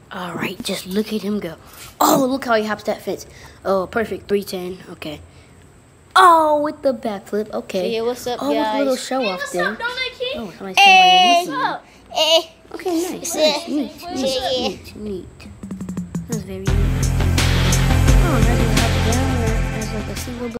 All right, just look at him go. Oh, look how he hops that fence. Oh, perfect. 310. Okay. Oh, with the backflip. Okay. Yeah, what's up, oh, guys? with a little show off there. Oh, somebody hey, saying hey. Okay, nice. Neat. That was very neat. Oh, that's what happened down there as like a single